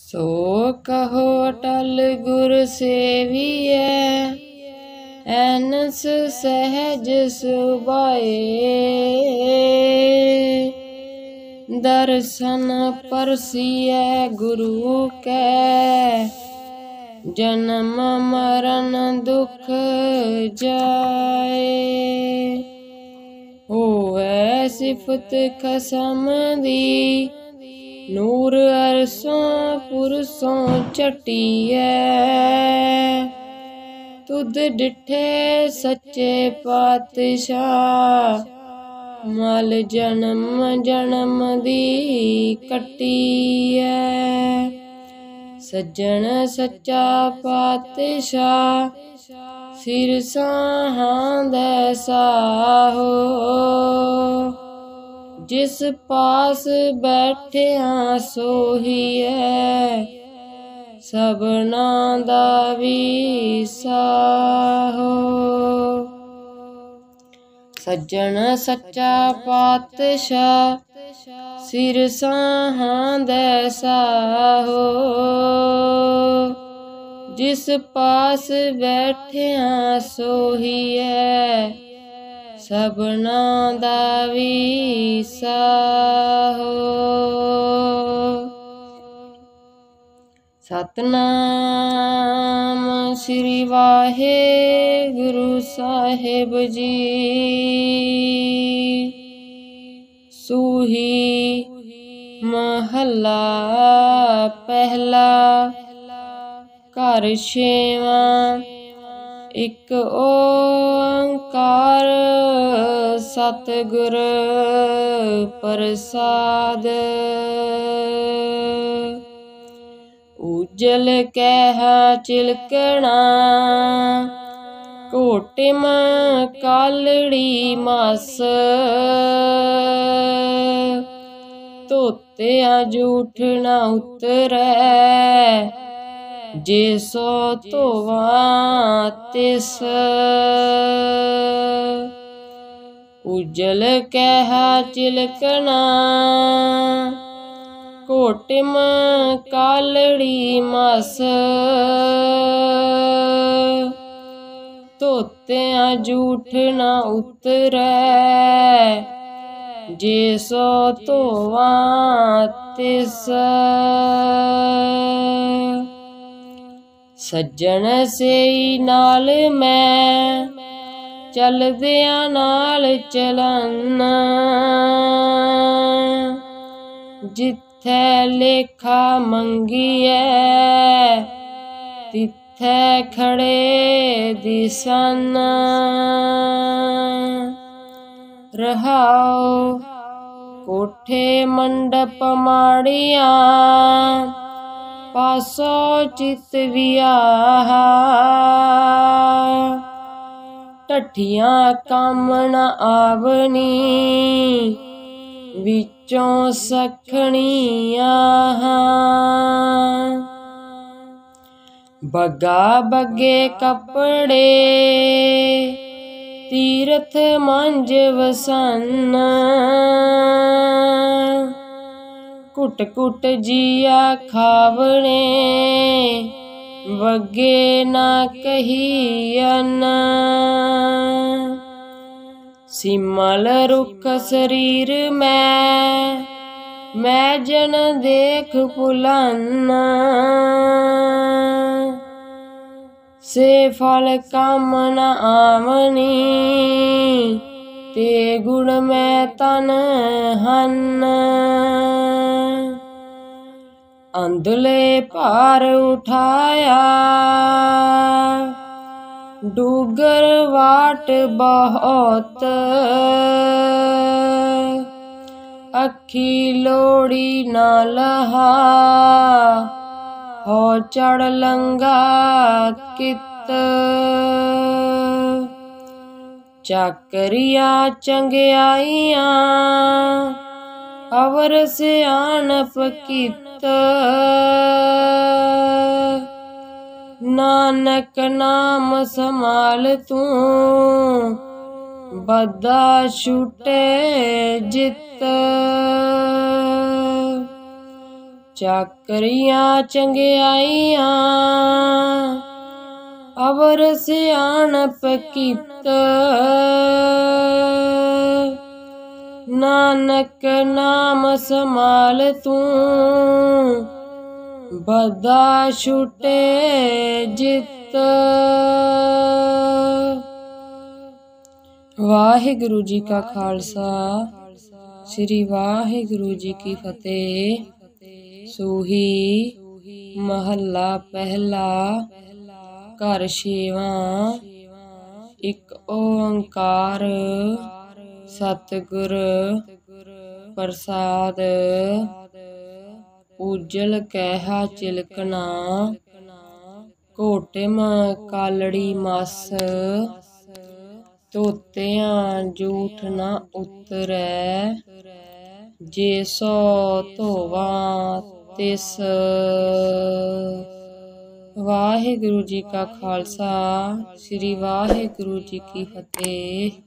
सो कहो अटल गुर सेवियै, ऐनस सहज सुभाए। दर्शन परसियै गुरु कै, जन्म मरण दुख जाए। होवै सिफत खसम दी, नूर अरसों पुरसों चटियै। तुद डिठे सच्चे पातशाह, मल जन्म जन्म दी कट्टियै। सज्जन सच्चा पातशाह, सिर साहां दै साहो। जिस पास बैठिया सोहियै, सबना दा विसाहो। सज्जन सच्चा पातशाह, सिर साहां दै साहो। जिस पास बैठिया सोहियै, सबना दा विसाहो। सतनाम श्री वाहेगुरु साहिब जी। सूही महला पहला, घर छेवां एक ओंकार सतगुर प्रसाद। उजल कहा चिलकना, कोटिम कालड़ी मास। धोतिया जूठ न उतरै, जे सो धोवा तिस। उजल कहा चिलकना, कोटिम कालड़ी मास। धोतिया जूठ न उतरै, जे सो धोवा तिस। सज्जन सेई नाल मैं, चलदिया नाल चलना। जिथे लेखा मंगिए, तिथे खड़े दिसन। रहाओ कोठे मंडप माड़िया, पासो चित वियाहा। टठिया काम न आवनी, विचों सखणिया। बगा बगे कपड़े, तीरथ मंज वसन। कुट कुट जिया खावणे, बगे ना कहियन। सिमल रुख शरीर मैं जन देख भुलन। से फल काम न आमनी, ते गुण में तन हन। अंधले भार उठाया, डूगर वाट बहुत। अखी लोड़ी न लहा, हो चढ़ लंगा कित। चाकरिया चंगियाइया, अवर सियाणप कित। नानक नाम संभाल तू, बदा छूटे जित। ਚਾਕਰੀਆਂ ਚੰਗਿਆਈਆਂ ਅਵਰ ਸਿਆਣਪ ਕੀਤ। ਨਾਨਕ ਨਾਮ ਸੰਭਾਲ ਤੂੰ ਬਦਾ ਛੁਟੇ ਜਿਤ। ਵਾਹਿਗੁਰੂ ਜੀ ਕਾ ਖਾਲਸਾ ਸ੍ਰੀ ਵਾਹਿਗੁਰੂ ਜੀ ਕੀ ਫਤਿਹ। ਸੂਹੀ ਮਹੱਲਾ ਪਹਿਲਾ। ਘਰ ਛੇਵਾਂ। ਇੱਕ ਓੰਕਾਰ ਸਤਿਗੁਰ ਪ੍ਰਸਾਦ। ਉਜਲ ਕਹਿਆ ਚਿਲਕਣਾ ਘੋਟਿਮ ਕਾਲੜੀ ਮਸ। ਧੋਤਿਆਂ ਜੂਠ ਨਾ ਉਤਰੈ ਜੇ ਸੋ ਧੋਵਾਂ ਤਿਸ। ਵਾਹਿਗੁਰੂ ਜੀ ਕਾ ਖਾਲਸਾ ਸ੍ਰੀ ਵਾਹਿਗੁਰੂ ਜੀ ਕੀ ਫਤਿਹ।